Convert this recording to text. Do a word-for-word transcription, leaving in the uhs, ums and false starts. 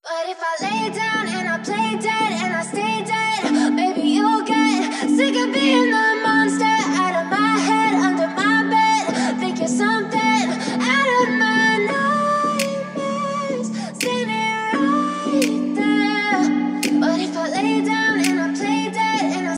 But if I lay down and I play dead and I stay dead